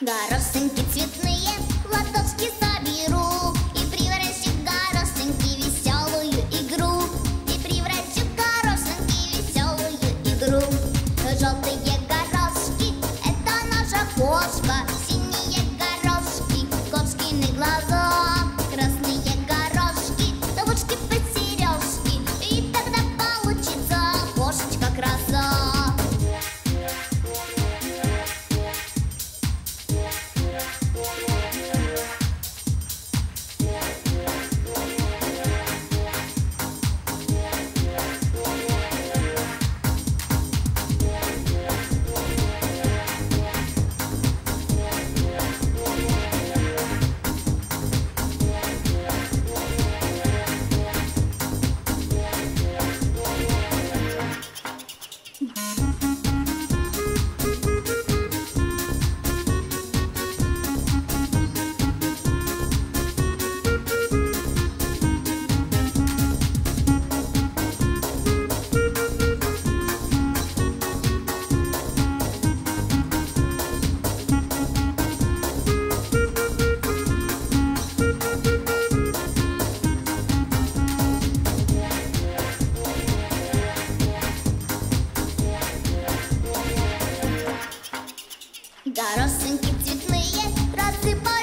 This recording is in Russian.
Горошинки цветные, ладошки соберу и превращу в горошинки веселую игру. И превращу в горошинки веселую игру. Желтые горошки — это наша кошка. Синие горошки — кошкины глаза. Красные горошки — ловушки под сережки. И тогда получится кошечка-краса. Горошинки цветные рассыпаю